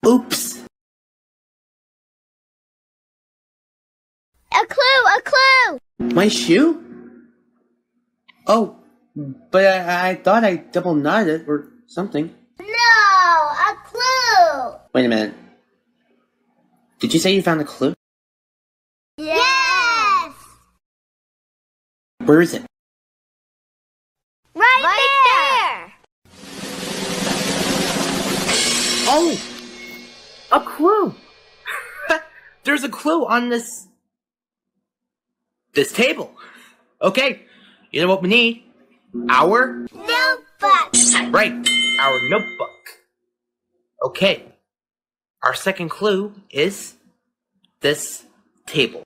Oops. A clue! My shoe? Oh, but I thought I double knotted it or something. No, a clue! Wait a minute. Did you say you found a clue? Yes! Where is it? Right there! Oh! A clue! There's a clue on this table. Okay, you know what we need? Our Notebook! right, our notebook. Okay, our second clue is this table.